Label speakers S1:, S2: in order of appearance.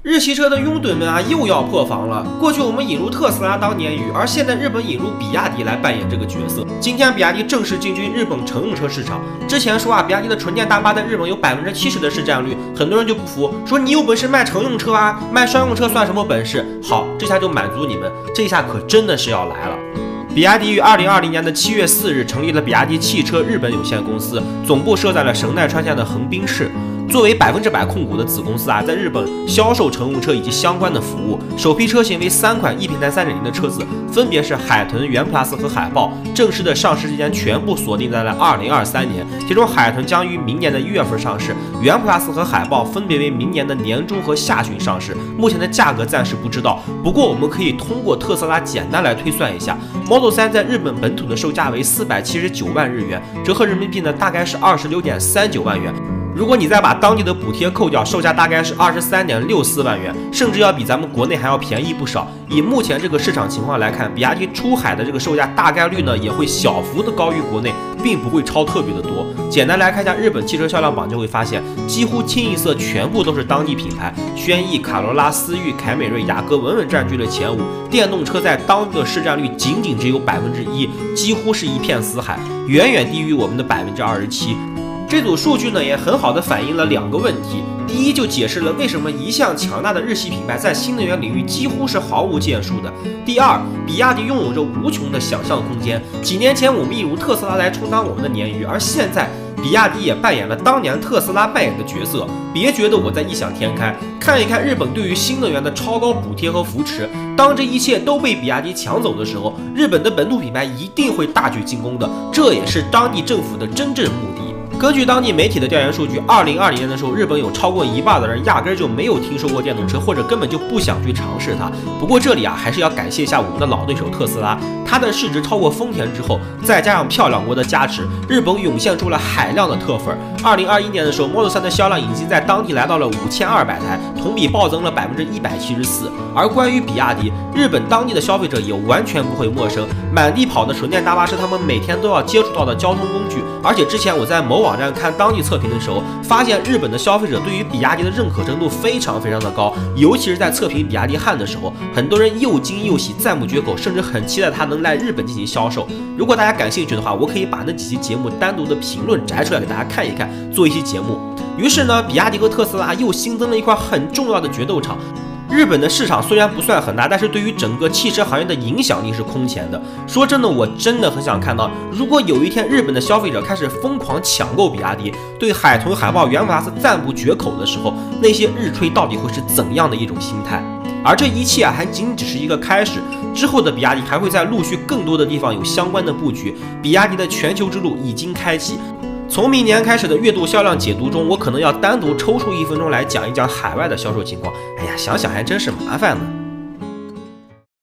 S1: 日系车的拥趸们啊，又要破防了。过去我们引入特斯拉当鲶鱼，而现在日本引入比亚迪来扮演这个角色。今天比亚迪正式进军日本乘用车市场。之前说啊，比亚迪的纯电大巴在日本有70%的市占率，很多人就不服，说你有本事卖乘用车啊，卖商用车算什么本事？好，这下就满足你们，这下可真的是要来了。比亚迪于2020年7月4日成立了比亚迪汽车日本有限公司，总部设在了神奈川县的横滨市。作为100%控股的子公司啊，在日本销售乘用车以及相关的服务。首批车型为3款 E 平台 3.0 的车子，分别是海豚、元 Plus 和海豹。正式的上市时间全部锁定在了2023年，其中海豚将于明年的1月份上市，元 Plus 和海豹分别为明年的年中和下旬上市。目前的价格暂时不知道，不过我们可以通过特斯拉简单来推算一下 ，Model 3在日本本土的售价为479万日元，折合人民币呢大概是26.39万元。如果你再把当地的补贴扣掉，售价大概是23.64万元，甚至要比咱们国内还要便宜不少。以目前这个市场情况来看，比亚迪出海的这个售价大概率呢也会小幅的高于国内，并不会超特别的多。简单来看一下日本汽车销量榜，就会发现几乎清一色全部都是当地品牌，轩逸、卡罗拉、思域、凯美瑞、雅阁稳稳占据了前5，电动车在当地的市占率仅只有1%，几乎是一片死海，远远低于我们的27%。这组数据呢，也很好的反映了2个问题。第一，就解释了为什么一向强大的日系品牌在新能源领域几乎是毫无建树的。第二，比亚迪拥有着无穷的想象空间。几年前我们引入特斯拉来充当我们的鲶鱼，而现在比亚迪也扮演了当年特斯拉扮演的角色。别觉得我在异想天开，看一看日本对于新能源的超高补贴和扶持。当这一切都被比亚迪抢走的时候，日本的本土品牌一定会大举进攻的，这也是当地政府的真正目的。根据当地媒体的调研数据，2020年的时候，日本有超过1半的人压根就没有听说过电动车，或者根本就不想去尝试它。不过这里啊，还是要感谢一下我们的老对手特斯拉，它的市值超过丰田之后，再加上漂亮国的加持，日本涌现出了海量的特粉。2021年的时候 ，Model 3的销量已经在当地来到了5200台，同比暴增了174%。而关于比亚迪，日本当地的消费者也完全不会陌生，满地跑的纯电大巴是他们每天都要接触到的交通工具。而且之前我在某网站看当地测评的时候，发现日本的消费者对于比亚迪的认可程度非常的高，尤其是在测评比亚迪汉的时候，很多人又惊又喜，赞不绝口，甚至很期待它能来日本进行销售。如果大家感兴趣的话，我可以把那几期节目单独的评论摘出来给大家看一看，做一期节目。于是呢，比亚迪和特斯拉又新增了一块很重要的决斗场。日本的市场虽然不算很大，但是对于整个汽车行业的影响力是空前的。说真的，我真的很想看到，如果有一天日本的消费者开始疯狂抢购比亚迪，对海豚、海豹、元 Plus 赞不绝口的时候，那些日吹到底会是怎样的一种心态？而这一切啊，还仅只是一个开始，之后的比亚迪还会在陆续更多的地方有相关的布局。比亚迪的全球之路已经开启。从明年开始的月度销量解读中，我可能要单独抽出1分钟来讲一讲海外的销售情况。哎呀，想想还真是麻烦呢。